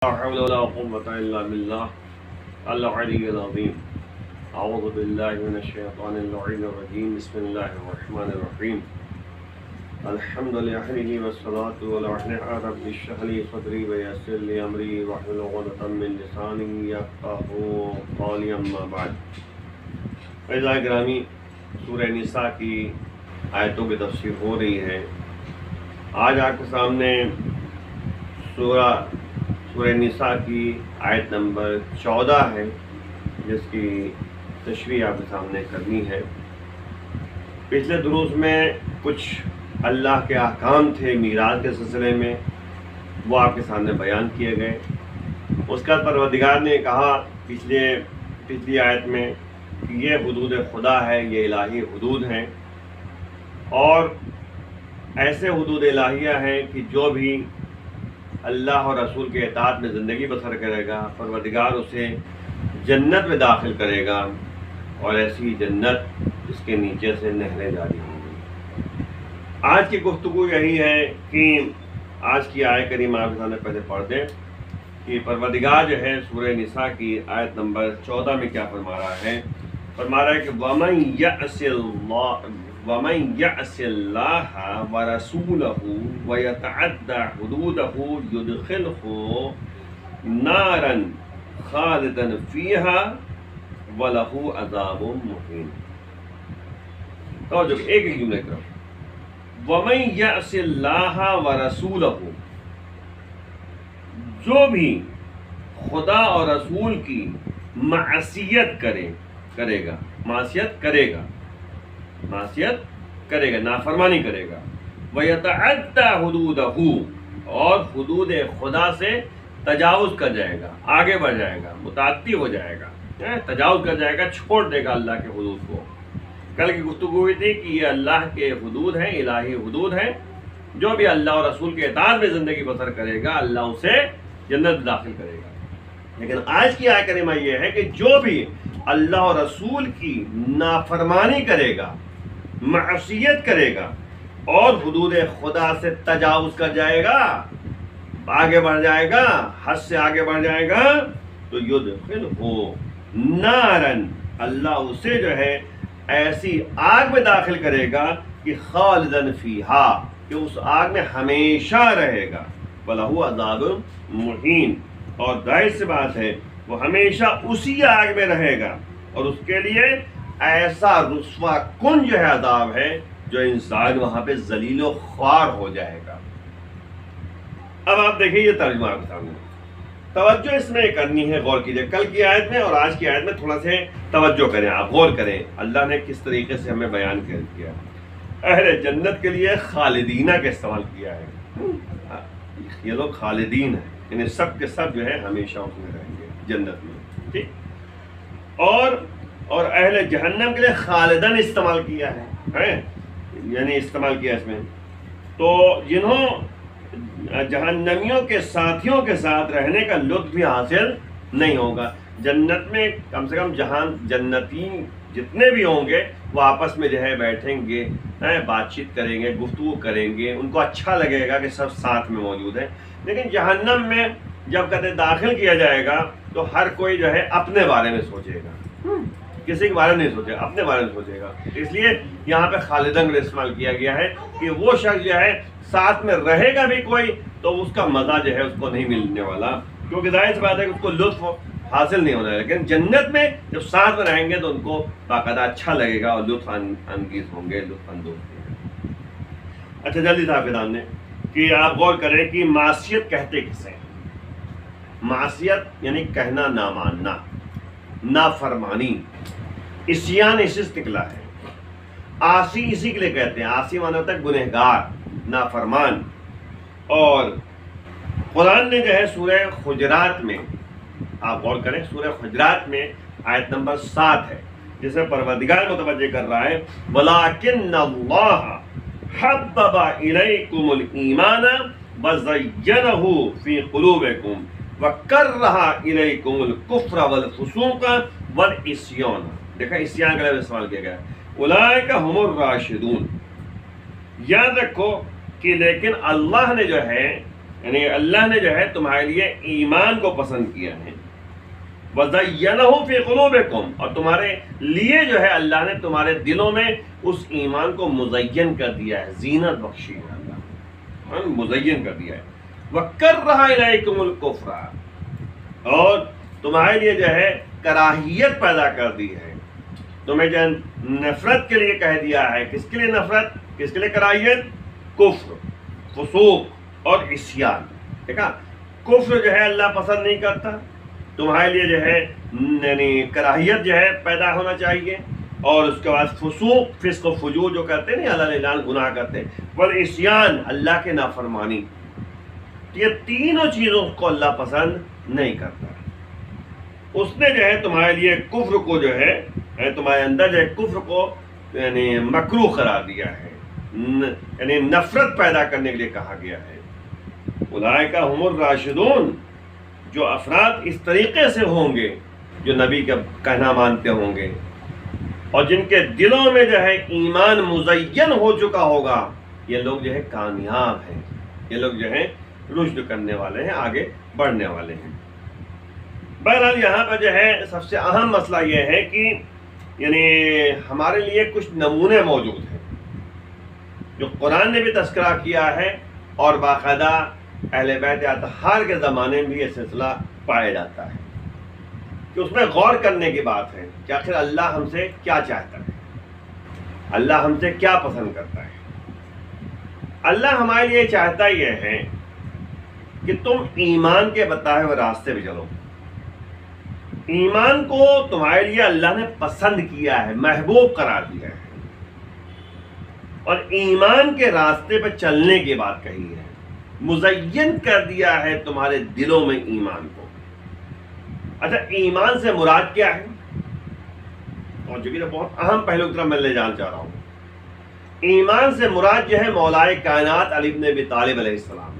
لا حول ولا قوة إلا بالله العلي العظيم أعوذ بالله من الشيطان اللعين الرجيم بسم الله الرحمن الرحيم الحمد لله والصلاة والسلام رب اشرح لي صدري ويسر لي أمري واحلل عقدة من لساني يفقهوا قولي أما بعد عزیزان گرامی سورہ نساء کی آیتوں کی تفسیر ہو رہی ہے۔ آج آپ کے سامنے سورہ نساء کی آیت نمبر 14 ہے، جس کی تشریح آپ کے سامنے کرنی ہے۔ پچھلے دروس میں کچھ اللہ کے احکام تھے میراث کے سلسلے میں، وہ آپ کے سامنے بیان کیے گئے۔ اس کا پروردگار نے کہا پچھلی آیت میں کہ یہ حدود خدا ہے، یہ الہی حدود ہیں، اور ایسے حدود الہیہ ہیں کہ جو بھی اللہ اور رسول کے اطاعت میں زندگی بسر کرے گا، پروردگار اسے جنت میں داخل کرے گا، اور ایسی جنت جس کے نیچے سے نہریں جاری ہوں گی۔ آج کی گفتگو یہی ہے کہ آج کی آیت کریمہ آپ کے سامنے پہلے پڑھ دیں کہ پروردگار جو ہے سورہ نساء کی آیت نمبر 14 میں کیا فرما رہا ہے۔ فرما رہا ہے کہ وَمَن يَعْصِ اللَّهَ وَرَسُولَهُ وَيَتَعَدَّ حُدُودَهُ يُدْخِلْهُ نَارًا خَالِدًا فِيهَا وَلَهُ عَذَابٌ مُّهِينٌ۔ توجہ، ایک جملے کرو، وَمَن يَعْصِ اللَّهَ وَرَسُولَهُ، جو بھی خدا اور رسول کی معصیت کرے گا، نافرمانی کرے گا، وَيَتَعَدَّ حُدُودَهُ، اور حدود خدا سے تجاوز کر جائے گا، آگے بڑھ جائے گا، متعدی ہو جائے گا، تجاوز کر جائے گا، چھوڑ دے گا اللہ کے حدود کو۔ کل کی گفتگو ہوئی تھی کہ یہ اللہ کے حدود ہیں، الہی حدود ہیں، جو بھی اللہ اور رسول کے اطاعت میں زندگی بسر کرے گا اللہ اسے جنت داخل کرے گا۔ لیکن آج کی آیت کریمہ یہ ہے کہ جو بھی اللہ اور رسول کی نافرمانی کرے گا، معصیت کرے گا، اور حدود خدا سے تجاوز کر جائے گا، آگے بڑھ جائے گا، حد سے آگے بڑھ جائے گا، تو یدخلہ نارن، اللہ اسے جو ہے ایسی آگ میں داخل کرے گا کہ خالدن فیہا، کہ اس آگ میں ہمیشہ رہے گا، وَلَهُ عَذَابٌ مُّہِینٌ، اور ظاہر سی بات ہے وہ ہمیشہ اسی آگ میں رہے گا، اور اس کے لیے ایسا رسوا کن جو ہے عذاب ہے جو انسان وہاں پہ ذلیل و خوار ہو جائے گا۔ اب آپ دیکھیں یہ ترجمہ آپ کے سامنے، توجہ اس میں کرنی ہے، غور کیجئے، کل کی آیت میں اور آج کی آیت میں تھوڑا سے توجہ کریں، آپ غور کریں اللہ نے کس طریقے سے ہمیں بیان کیا۔ اہل جنت کے لیے خالدینہ کا استعمال کیا ہے، یہ لوگ خالدین ہیں، یعنی سب کے سب جو ہے ہمیشہ اس میں رہیں گے جنت میں، ٹھیک۔ اور اہل جہنم کے لیے خالدن استعمال کیا ہے، یعنی استعمال کیا اس میں، تو جنہوں جہنمیوں کے ساتھیوں کے ساتھ رہنے کا لطف بھی حاصل نہیں ہوگا۔ جنت میں کم سے کم جنتی جتنے بھی ہوں گے وہ آپس میں جو ہے بیٹھیں گے، بات چیت کریں گے، گفتگو کریں گے، ان کو اچھا لگے گا کہ سب ساتھ میں موجود ہیں۔ لیکن جہنم میں جب کہتے داخل کیا جائے گا تو ہر کوئی جو ہے اپنے بارے میں سوچے گا، کسی کے بارے میں نہیں سوچے گا، اپنے بارے میں سوچے گا۔ اس لیے یہاں پہ خالدن کا استعمال کیا گیا ہے کہ وہ شخص جو ہے ساتھ میں رہے گا بھی کوئی تو اس کا مزہ جو ہے اس کو نہیں ملنے والا، کیونکہ ظاہر سی بات ہے کہ اس کو لطف حاصل نہیں ہونا ہے۔ لیکن جنت میں جب ساتھ میں رہیں گے تو ان کو باقاعدہ اچھا لگے گا اور لطف انگیز ہوں گے، لطف اندوز ہوں گے۔ اچھا جلدی سے آپ کے سامنے کہ آپ غور کریں کہ معصیت کہتے کسے؟ معصیت یعنی کہنا نہ ماننا، نافرمانی، عصیان اسی سے نکلا ہے۔ عاصی اسی کے لیے کہتے ہیں، عاصی مانا ہوتا ہے گنہگار، نافرمان۔ اور قرآن نے جو ہے سورہ حجرات میں، آپ غور کریں سورہ حجرات میں آیت نمبر 7 ہے، جس میں پروردگار متوجہ کر رہا ہے وَلَٰكِنَّ اللَّهَ حَبَّبَ إِلَيْكُمُ الْإِيمَانَ وَزَيَّنَهُ فِي قُلُوبِكُمْ وَكَرَّهَ إِلَيْكُمُ الْكُفْرَ وَالْفُسُوقَ وَالْعِصْيَانَ۔ دیکھا عصیان کا لفظ استعمال کیا گیا ہے، أُولَٰئِكَ هُمُ الرَّاشِدُونَ۔ یاد رکھو کہ لیکن اللہ نے جو ہے یعنی اللہ نے جو ہے تمہارے لیے ایمان کو پسند کیا ہے، وَزَيَّنَهُ فِي قُلُوبِكُمْ، اور تمہارے لیے جو ہے اللہ نے تمہارے دلوں میں اس ایمان کو مزین کر دیا ہے، زینت بخشی ہے اللہ، مزین کر دیا ہے۔ وَكَرَّهَ إِلَيْكُمُ الْكُفْرَ، اور تمہارے لیے جو ہے کراہیت پیدا کر دی ہے، تمہیں جو نفرت کے لیے کہہ دیا ہے۔ کس کے لیے نفرت، کس کے لیے کراہیت؟ کفر، فسوق اور عصیان۔ دیکھا، کفر جو ہے اللہ پسند نہیں کرتا، تمہارے لیے جو ہے یعنی کراہیت جو ہے پیدا ہونا چاہیے، اور اس کے بعد فسوق، فسق و فجور جو کرتے ہیں اللہ اعلان گناہ کرتے ہیں، والعصیان، اللہ کے نافرمانی، یہ تینوں چیزوں کو اللہ پسند نہیں کرتا۔ اس نے جو ہے تمہارے لیے کفر کو جو ہے تمہارے اندر جو ہے کفر کو یعنی مکروہ قرار دیا ہے، یعنی نفرت پیدا کرنے کے لیے کہا گیا ہے۔ اولئک هم الراشدون، جو افراد اس طریقے سے ہوں گے، جو نبی کا کہنا مانتے ہوں گے، اور جن کے دلوں میں جو ہے ایمان مزین ہو چکا ہوگا، یہ لوگ جو ہے کامیاب ہیں، یہ لوگ جو ہے رشد کرنے والے ہیں، آگے بڑھنے والے ہیں۔ بہرحال یہاں پر جو ہے سب سے اہم مسئلہ یہ ہے کہ یعنی ہمارے لیے کچھ نمونے موجود ہیں جو قرآن نے بھی تذکرہ کیا ہے، اور باقاعدہ اہل بیت اطہار کے زمانے میں بھی یہ سلسلہ پایا جاتا ہے، کہ اس میں غور کرنے کی بات ہے کہ آخر اللہ ہم سے کیا چاہتا ہے، اللہ ہم سے کیا پسند کرتا ہے۔ اللہ ہمارے لیے چاہتا یہ ہے کہ تم ایمان کے بتائے ہوئے راستے پہ چلو۔ ایمان کو تمہارے لیے اللہ نے پسند کیا ہے، محبوب قرار دیا ہے، اور ایمان کے راستے پہ چلنے کی بات کہی ہے، مزین کر دیا ہے تمہارے دلوں میں ایمان کو۔ اچھا، ایمان سے مراد کیا ہے؟ اور جو کہ بہت اہم پہلو کی طرف میں لے جانا چاہ رہا ہوں۔ ایمان سے مراد جو ہے مولا کائنات علی بن ابی طالب علیہ السلام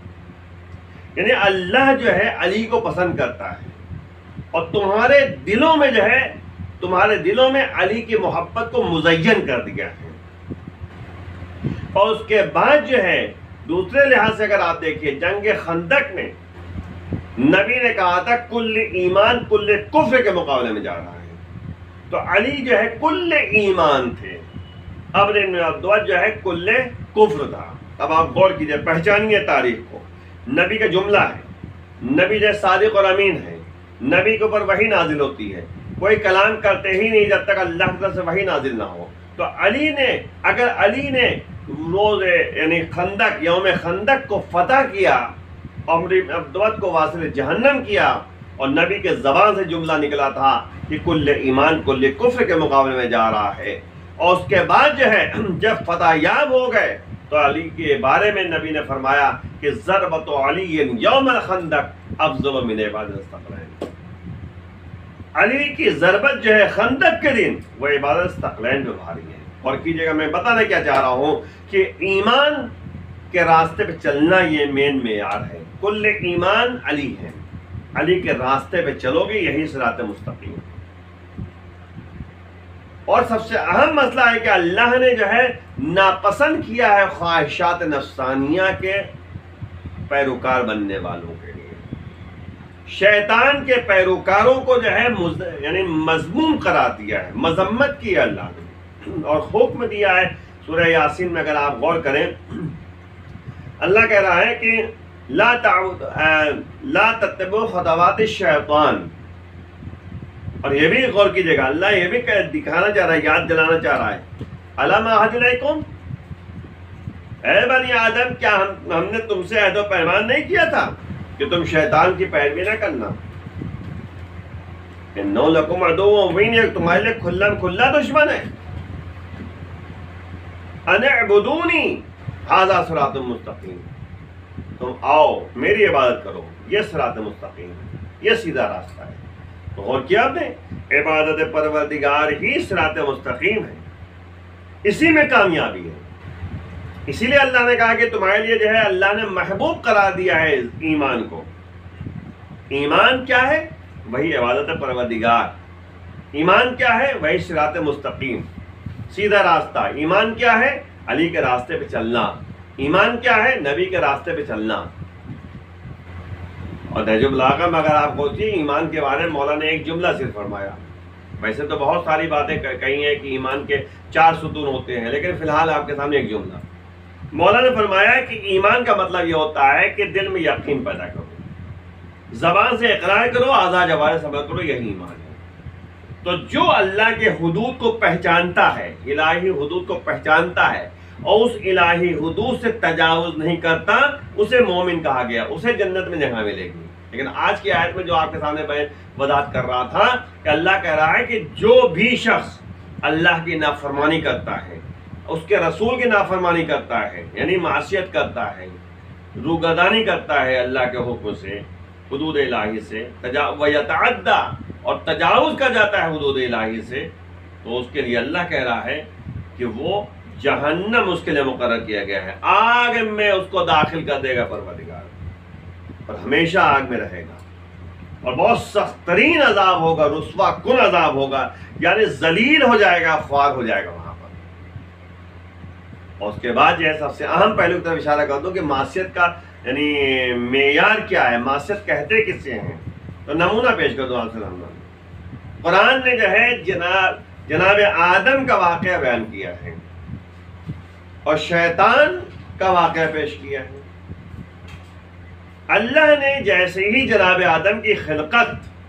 ہے، یعنی اللہ جو ہے علی کو پسند کرتا ہے، اور تمہارے دلوں میں جو ہے تمہارے دلوں میں علی کی محبت کو مزین کر دیا ہے۔ اور اس کے بعد جو ہے دوسرے لحاظ سے اگر آپ دیکھیے، جنگ خندق میں نبی نے کہا تھا کل ایمان کل کفر کے مقابلے میں جا رہا ہے، تو علی جو ہے کل ایمان تھے، ابن عبدود جو ہے کل کفر تھا۔ اب آپ غور کیجئے، پہچانیے تاریخ کو، نبی کا جملہ ہے، نبی جو صادق اور امین ہے، نبی کے اوپر وحی نازل ہوتی ہے، کوئی کلام کرتے ہی نہیں جب تک اللہ کی طرف سے وحی نازل نہ ہو۔ تو اگر علی نے روز یعنی خندق، یوم خندق کو فتح کیا، عمر بن عبدود کو واصل جہنم کیا، اور نبی کے زبان سے جملہ نکلا تھا کہ کل ایمان کل کفر کے مقابلے میں جا رہا ہے، اور اس کے بعد جو ہے جب فتح یاب ہو گئے تو علی کے بارے میں نبی نے فرمایا کہ ضربۃ علی یوم الخندق افضل من عبادت الثقلین، علی کی ضربت جو ہے خندق کے دن وہ عبادت ثقلین میں بھاری ہے۔ اور کیجیے گا، میں بتانا کیا چاہ رہا ہوں کہ ایمان کے راستے پہ چلنا یہ مین معیار ہے، کل ایمان علی ہے، علی کے راستے پہ چلو گے یہی صراط مستقیم۔ اور سب سے اہم مسئلہ ہے کہ اللہ نے جو ہے ناپسند کیا ہے خواہشات نفسانیہ کے پیروکار بننے والوں کے لیے، شیطان کے پیروکاروں کو جو ہے یعنی مذموم قرار دیا ہے، مذمت کی ہے اللہ نے، اور حکم دیا ہے۔ سورہ یاسین میں اگر آپ غور کریں، اللہ کہہ رہا ہے کہ لا تتبعوا خطوات الشیطان، اور یہ بھی غور کیجیے گا، اللہ یہ بھی دکھانا چاہ رہا ہے، یاد دلانا چاہ رہا ہے، الم اعہد الیکم، اے بنی آدم، کیا ہم نے تم سے عہد و پیمان نہیں کیا تھا کہ تم شیطان کی پیروی نہ کرنا؟ انہ لکم عدو مبین، تمہارے لیے کھلم کھلا دشمن ہے۔ ان اعبدونی ھذا صراط مستقیم، تم آؤ میری عبادت کرو، یہ صراط مستقیم ہے، یہ سیدھا راستہ ہے۔ تو غور کیا آپ نے، عبادت پروردگار ہی صراط مستقیم ہے، اسی میں کامیابی ہے۔ اسی لیے اللہ نے کہا کہ تمہارے لیے جو ہے اللہ نے محبوب قرار دیا ہے ایمان کو۔ ایمان کیا ہے؟ وہی عبادت پروردگار۔ ایمان کیا ہے؟ وہی صراط مستقیم، سیدھا راستہ۔ ایمان کیا ہے؟ علی کے راستے پہ چلنا۔ ایمان کیا ہے؟ نبی کے راستے پہ چلنا۔ اور نہج البلاغہ میں اگر آپ سوچیں ایمان کے بارے میں مولا نے ایک جملہ صرف فرمایا. ویسے تو بہت ساری باتیں کہی ہیں کہ ایمان کے 4 ستون ہوتے ہیں، لیکن فی الحال آپ کے سامنے ایک جملہ. مولا نے فرمایا کہ ایمان کا مطلب یہ ہوتا ہے کہ دل میں یقین پیدا کرو، زبان سے اقرار کرو، اعضاء جوارح سے عمل کرو، یہی ایمان ہے. تو جو اللہ کے حدود کو پہچانتا ہے، الہی حدود کو پہچانتا ہے اور اس الہی حدود سے تجاوز نہیں کرتا، اسے مومن کہا گیا، اسے جنت میں جگہ ملے گی. لیکن آج کی آیت میں جو آپ کے سامنے میں وضاحت کر رہا تھا کہ اللہ کہہ رہا ہے کہ جو بھی شخص اللہ کی نافرمانی کرتا ہے، اس کے رسول کی نافرمانی کرتا ہے، یعنی معصیت کرتا ہے، روگردانی کرتا ہے اللہ کے حکم سے، حدود الہی سے، وَيَتَعَدَّى اور تجاوز کر جاتا ہے حدود الہی سے، تو اس کے لیے اللہ کہہ رہا ہے کہ وہ جہنم اس کے لیے مقرر کیا گیا ہے، آگ میں اس کو داخل کر دے گا پروردگار، اور ہمیشہ آگ میں رہے گا، اور بہت سخت ترین عذاب ہوگا، رسوا کن عذاب ہوگا، یعنی ذلیل ہو جائے گا، خوار ہو جائے گا وہاں پر. اور اس کے بعد جو ہے سب سے اہم پہلو کی طرف اشارہ کر دوں کہ معصیت کا یعنی معیار کیا ہے، معصیت کہتے کسے ہیں. تو نمونہ پیش کر دو آپ سے. قرآن نے جو ہے جناب آدم کا واقعہ بیان کیا ہے اور شیطان کا واقعہ پیش کیا ہے. اللہ نے جیسے ہی جناب آدم کی خلقت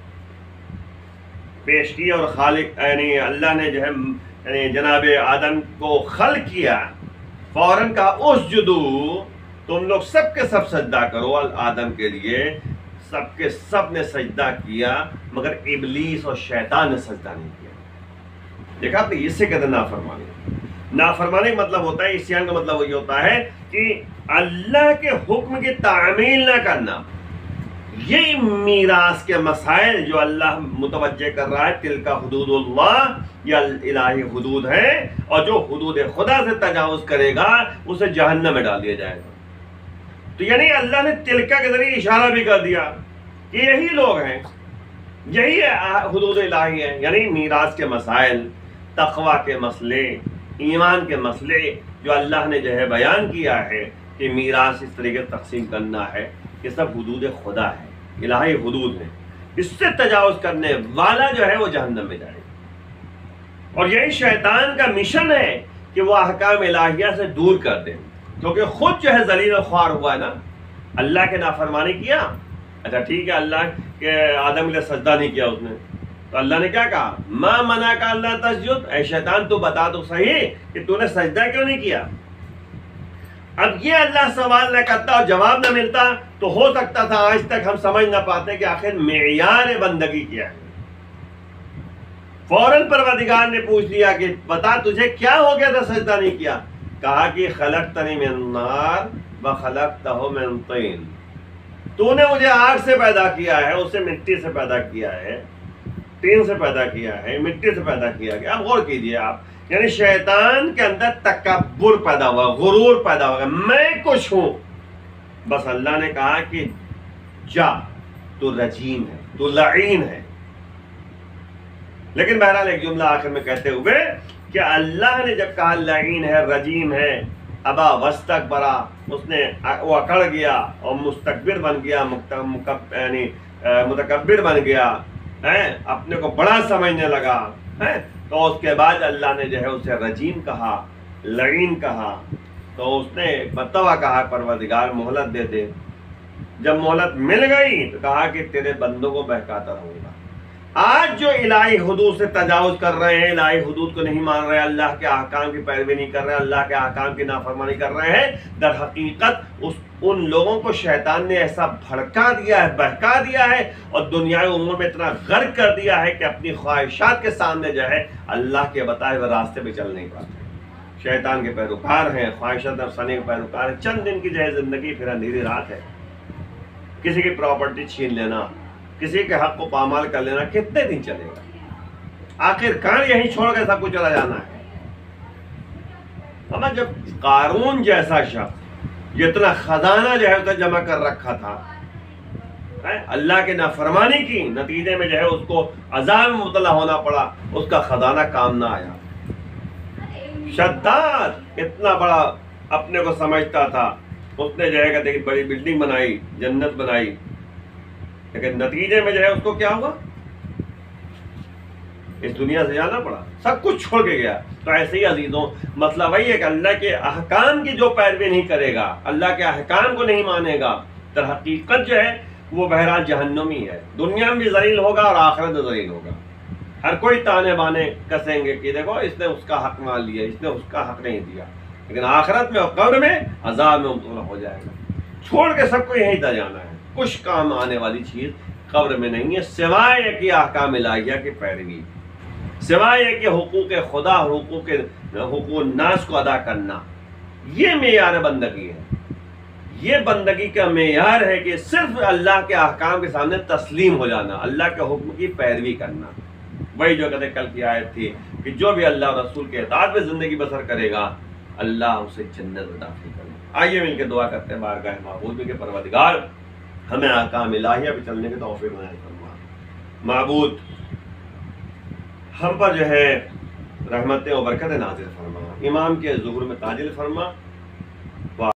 پیش کی اور خالق یعنی اللہ نے جو ہے یعنی جناب آدم کو خلق کیا، فوراً کہا اسجدو، تم لوگ سب کے سب سجدہ کرو آدم کے لیے. سب کے سب نے سجدہ کیا مگر ابلیس اور شیطان نے سجدہ نہیں کیا. دیکھا آپ نے، اس سے کہتے ہیں نافرمانی. نافرمانی کا مطلب ہوتا ہے، عصیان کا مطلب وہی ہوتا ہے کہ اللہ کے حکم کی تعمیل نہ کرنا. یہ میراث کے مسائل جو اللہ متوجہ کر رہا ہے، تلک حدود اللہ، یہ الہی حدود ہے، اور جو حدود خدا سے تجاوز کرے گا اسے جہنم میں ڈال دیا جائے گا. تو یعنی اللہ نے تلکا کے ذریعے اشارہ بھی کر دیا کہ یہی لوگ ہیں، یہی حدود الہی ہے. یعنی میراث کے مسائل، تقوی کے مسئلے، ایمان کے مسئلے جو اللہ نے جو ہے بیان کیا ہے کہ میراث اس طریقے سے تقسیم کرنا ہے، یہ سب حدود خدا ہے، الہی حدود ہے. اس سے تجاوز کرنے والا جو ہے وہ جہنم میں جائے گا. اور یہی شیطان کا مشن ہے کہ وہ احکام الہیہ سے دور کر دے، کیونکہ خود جو ہے ذلیل و خوار ہوا ہے نا، اللہ کے نافرمانی کیا. اچھا ٹھیک ہے، اللہ کے آدم کے لیے سجدہ نہیں کیا اس نے، تو اللہ نے کیا کہا، ما منع کا اللہ تسجد، اے شیطان تو بتا تو صحیح کہ تو نے سجدہ کیوں نہیں کیا. اب یہ اللہ سوال نہ کرتا اور جواب نہ ملتا تو ہو سکتا تھا آج تک ہم سمجھ نہ پاتے کہ آخر معیار بندگی کیا ہے. فوراً پروردگار نے پوچھ لیا کہ بتا تجھے کیا ہو گیا تھا سجدہ نہیں کیا. کہا کہ خلقتنی من نار وخلقتہ من طین، تو نے مجھے آگ سے پیدا کیا ہے، اسے مٹی سے پیدا کیا ہے، طین سے پیدا کیا ہے، مٹی سے پیدا کیا گیا. اب غور کیجئے آپ، یعنی شیطان کے اندر تکبر پیدا ہوا، غرور پیدا ہوا، میں کچھ ہوں. بس اللہ نے کہا کہ جا، تو رجیم ہے، تو لعین ہے. لیکن بہرحال ایک جملہ آخر میں کہتے ہوئے کہ اللہ نے جب کہا لعین ہے، رجیم ہے، ابا واستکبرا، اس نے وہ اکڑ گیا اور مستکبر بن گیا، یعنی متکبر بن گیا، اپنے کو بڑا سمجھنے لگا، تو اس کے بعد اللہ نے جو ہے اسے رجیم کہا، لعین کہا. تو اس نے مرتبہ کہا پروردگار مہلت دے دے. جب مہلت مل گئی تو کہا کہ تیرے بندوں کو بہکاتا رہوں گا. آج جو الہی حدود سے تجاوز کر رہے ہیں، الہی حدود کو نہیں مان رہے، اللہ کے احکام کی پیروی نہیں کر رہے، اللہ کے احکام کی نافرمانی کر رہے ہیں، در حقیقت ان لوگوں کو شیطان نے ایسا بھڑکا دیا ہے، بہکا دیا ہے اور دنیائی امور میں اتنا غرق کر دیا ہے کہ اپنی خواہشات کے سامنے جو ہے اللہ کے بتائے ہوئے راستے پہ چل نہیں پاتے. شیطان کے پیروکار ہیں، خواہشات افسانے کے پیروکار ہیں. چند دن کی جو ہے زندگی پھر اندھیری رات ہے. کسی کی پراپرٹی چھین لینا، کسی کے حق کو پامال کر لینا، کتنے دن چلے گا؟ آخر کار یہی چھوڑ کے سب کچھ چلا جانا ہے. ہمیں جب قارون جیسا شخص جتنا خزانہ جو ہے اسے جمع کر رکھا تھا، اللہ کے نافرمانی کی نتیجے میں جو ہے اس کو عذاب میں مبتلا ہونا پڑا، اس کا خزانہ کام نہ آیا. شداد اتنا بڑا اپنے کو سمجھتا تھا، اس نے جو ہے کہ بڑی بلڈنگ بنائی، جنت بنائی، لیکن نتیجے میں جو ہے اس کو کیا ہوا؟ اس دنیا سے جانا پڑا، سب کچھ چھوڑ کے گیا۔ تو ایسے ہی عزیزوں مسئلہ وہی ہے کہ اللہ کے احکام کی جو پیروی نہیں کرے گا، اللہ کے احکام کو نہیں مانے گا، در حقیقت جو ہے وہ بہرحال جہنمی ہے، دنیا میں بھی ذلیل ہوگا اور آخرت میں ذلیل ہوگا۔ ہر کوئی تانے بانے کسیں گے کہ دیکھو اس نے اس کا حق مان لیا، اس نے اس کا حق نہیں دیا، لیکن آخرت میں اور قبر میں عذاب میں مبتلا ہو جائے گا۔ چھوڑ کے سب کو یہیں تک جانا ہے، کچھ کام آنے والی چیز قبر میں نہیں ہے سوائے کہ احکام الہیہ کی پیروی، سوائے کہ حقوق خدا، حقوق الناس کو ادا کرنا۔ یہ معیار بندگی ہے، یہ بندگی کا معیار ہے کہ صرف اللہ کے احکام کے سامنے تسلیم ہو جانا، اللہ کے حکم کی پیروی کرنا۔ وہی جو کہتے کل کی آیت تھی کہ جو بھی اللہ اور رسول کے اطاعت میں زندگی بسر کرے گا اللہ اسے جنت میں داخل کرے گا۔ آئیے مل کے دعا کرتے ہیں بارگاہ معبود میں کہ پروردگار ہمیں احکام الہیہ پہ چلنے کے توفیق عنایت فرما۔ معبود ہم پر جو ہے رحمتیں و برکتیں نازل فرما، امام کے ظہور میں تاجل فرما۔